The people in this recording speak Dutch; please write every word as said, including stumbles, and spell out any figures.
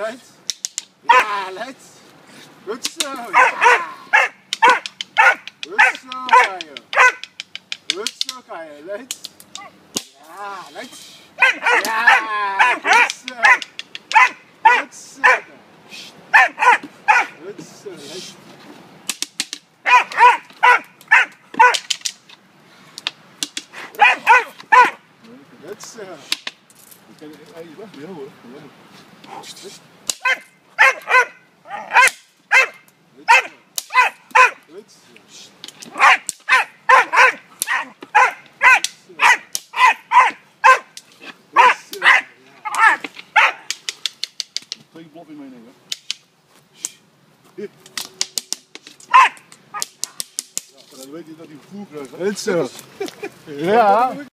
luid. Ja, luid. Goed zo. Ja. Goed zo ga je. Goed zo ga je, luid. Ja, luid. Ja, goed zo. Goed zo. Goed zo, luid. Goed zo. Ik kan je wacht weer hoor. Goed zo. Goed zo. Twee blok in meenemen. Ja, dan weet je dat hij voer krijgt. goed zo. Ja.